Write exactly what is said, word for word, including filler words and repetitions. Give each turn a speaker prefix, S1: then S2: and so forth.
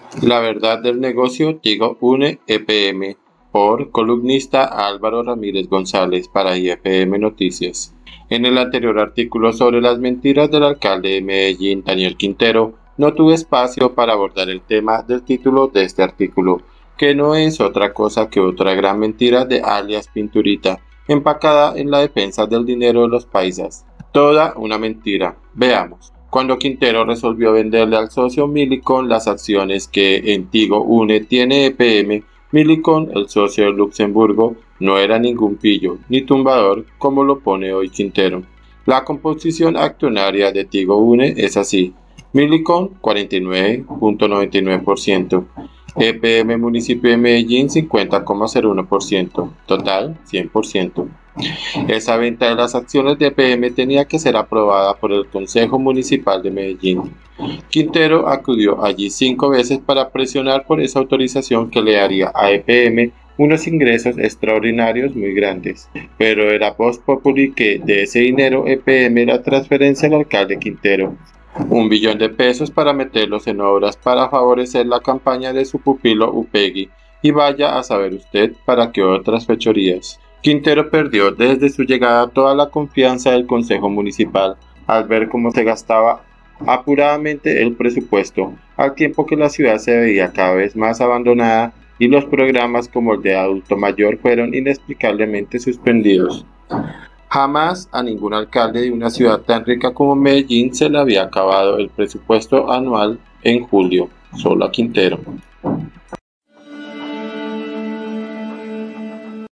S1: La verdad del negocio Tigo Une E P M por columnista Álvaro Ramírez González para I F M Noticias. En el anterior artículo sobre las mentiras del alcalde de Medellín, Daniel Quintero, no tuve espacio para abordar el tema del título de este artículo, que no es otra cosa que otra gran mentira de alias Pinturita, empacada en la defensa del dinero de los paisas. Toda una mentira. Veamos. Cuando Quintero resolvió venderle al socio Millicom las acciones que en Tigo Une tiene E P M, Millicom, el socio de Luxemburgo, no era ningún pillo ni tumbador como lo pone hoy Quintero. La composición accionaria de Tigo Une es así: Millicom cuarenta y nueve punto noventa y nueve por ciento, E P M Municipio de Medellín cincuenta coma cero uno por ciento, total cien por ciento. Esa venta de las acciones de E P M tenía que ser aprobada por el Consejo Municipal de Medellín. Quintero acudió allí cinco veces para presionar por esa autorización que le daría a E P M unos ingresos extraordinarios muy grandes, pero era vox populi que de ese dinero E P M la transferencia al alcalde Quintero, un billón de pesos para meterlos en obras para favorecer la campaña de su pupilo Upegui, y vaya a saber usted para qué otras fechorías. Quintero perdió desde su llegada toda la confianza del Consejo Municipal al ver cómo se gastaba apuradamente el presupuesto, al tiempo que la ciudad se veía cada vez más abandonada y los programas como el de adulto mayor fueron inexplicablemente suspendidos. Jamás a ningún alcalde de una ciudad tan rica como Medellín se le había acabado el presupuesto anual en julio, solo a Quintero.